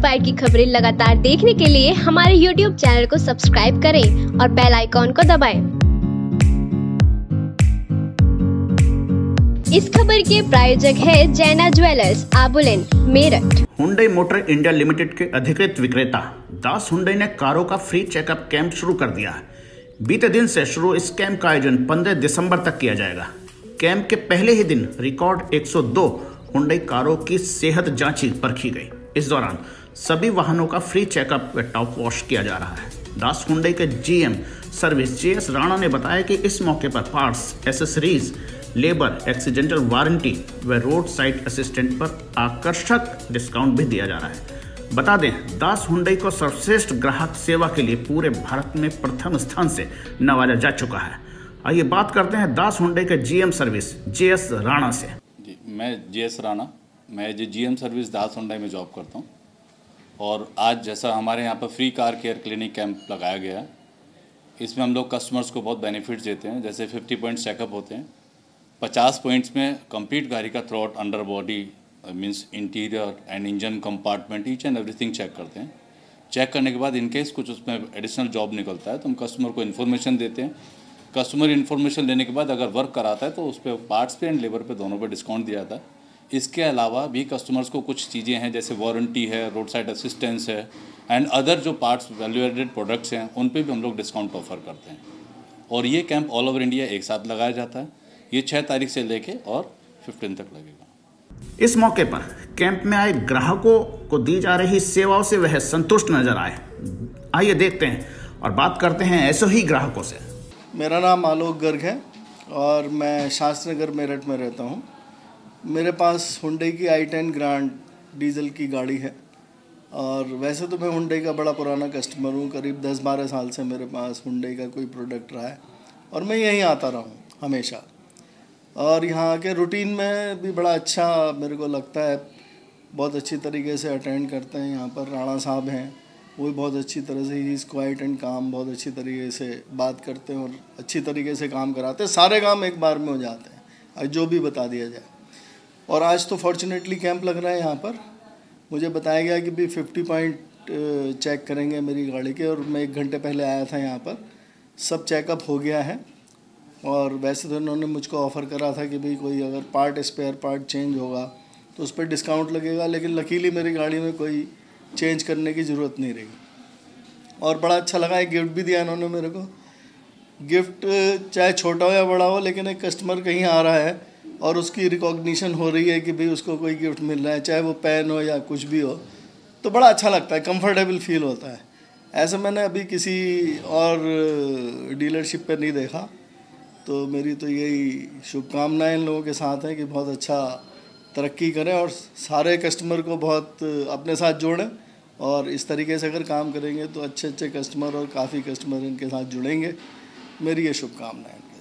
Classified की खबरें लगातार देखने के लिए हमारे YouTube चैनल को सब्सक्राइब करें और बेल आइकॉन को दबाएं। इस खबर के प्रायोजक है Jaina jewellers, Abulane, Meerut. Hyundai motor India limited के अधिकृत विक्रेता दास हुंडई ने कारों का फ्री चेकअप कैंप शुरू कर दिया है। बीते दिन से शुरू इस कैंप का आयोजन 15 दिसंबर तक किया जाएगा। कैंप के पहले ही दिन रिकॉर्ड 102 हुंडई कारों की सेहत जांची परखी गई। इस दौरान सभी वाहनों का फ्री चेकअप व टॉप वॉश किया जा रहा है। दास हुंडई के जीएम सर्विस जेएस राणा ने बताया कि इस मौके पर parts, accessories, labour, accidental warranty व रोड साइड असिस्टेंट पर आकर्षक डिस्काउंट भी दिया जा रहा है। बता दें, दास हुंडई को सर्वश्रेष्ठ ग्राहक सेवा के लिए पूरे भारत में प्रथम स्थान से नवाजा जा चुका है। आइए बात करते हैं दास हुंडई के जीएम सर्विस जेएस राणा से। जी, मैं जेएस राणा, मैं जीएम सर्विस दास हुंडई में जॉब करता हूँ। और आज जैसा हमारे यहाँ पर free car care clinic camp लगाया गया है, इसमें हम लोग कस्टमर्स को बहुत बेनिफिट्स देते हैं। जैसे 50 पॉइंट चेकअप होते हैं, 50 पॉइंट्स में कंप्लीट गाड़ी का throughout under body means interior and engine compartment each and everything check करते हैं। चेक करने के बाद इनकेस कुछ उसमें एडिशनल जॉब निकलता है तो हम कस्टमर को इन्फॉर्मेशन देते हैं। कस्टमर इन्फॉर्मेशन लेने के बाद अगर वर्क कराता है तो उस पर पार्ट्स पे एंड लेबर पे दोनों पे डिस्काउंट दिया जाता है। इसके अलावा भी कस्टमर्स को कुछ चीज़ें हैं जैसे वारंटी है, रोड साइड असिस्टेंस है एंड अदर जो पार्ट्स वैल्यू एडेड प्रोडक्ट्स हैं उन पे भी हम लोग डिस्काउंट ऑफर करते हैं। और ये कैंप ऑल ओवर इंडिया एक साथ लगाया जाता है। ये 6 तारीख से लेके और 15 तक लगेगा। इस मौके पर कैंप में आए ग्राहकों को दी जा रही सेवाओं से वह संतुष्ट नजर आए। आइए देखते हैं और बात करते हैं ऐसे ही ग्राहकों से। मेरा नाम आलोक गर्ग है और मैं शास्त्री नगर मेरठ में रहता हूँ। मेरे पास हुंडई की i10 ग्रांड डीजल की गाड़ी है और वैसे तो मैं हुंडई का बड़ा पुराना कस्टमर हूँ। करीब 10-12 साल से मेरे पास हुंडई का कोई प्रोडक्ट रहा है और मैं यहीं आता रहा हूँ हमेशा। और यहाँ के रूटीन में भी बड़ा अच्छा मेरे को लगता है। बहुत अच्छी तरीके से अटेंड करते हैं। यहाँ पर राणा साहब हैं, वो भी बहुत अच्छी तरह से ही क्वाइट एंड काम बहुत अच्छी तरीके से बात करते हैं और अच्छी तरीके से काम कराते हैं। सारे काम एक बार में हो जाते हैं जो भी बता दिया जाए। और आज तो फॉर्चुनेटली कैंप लग रहा है यहाँ पर। मुझे बताया गया कि भी 50 पॉइंट चेक करेंगे मेरी गाड़ी के और मैं 1 घंटे पहले आया था यहाँ पर। सब चेकअप हो गया है और वैसे तो इन्होंने मुझको ऑफ़र करा था कि भाई कोई अगर स्पेयर पार्ट चेंज होगा तो उस पर डिस्काउंट लगेगा, लेकिन लकीली मेरी गाड़ी में कोई चेंज करने की ज़रूरत नहीं रही। और बड़ा अच्छा लगा, एक गिफ्ट भी दिया इन्होंने मेरे को। गिफ्ट चाहे छोटा हो या बड़ा हो, लेकिन एक कस्टमर कहीं आ रहा है और उसकी रिकॉग्निशन हो रही है कि भाई उसको कोई गिफ्ट मिल रहा है, चाहे वो पेन हो या कुछ भी हो, तो बड़ा अच्छा लगता है, कंफर्टेबल फील होता है। ऐसा मैंने अभी किसी और डीलरशिप पर नहीं देखा। तो मेरी तो यही शुभकामनाएं इन लोगों के साथ हैं कि बहुत अच्छा तरक्की करें और सारे कस्टमर को बहुत अपने साथ जोड़ें। और इस तरीके से अगर काम करेंगे तो अच्छे अच्छे कस्टमर और काफ़ी कस्टमर इनके साथ जुड़ेंगे। मेरी ये शुभकामनाएं।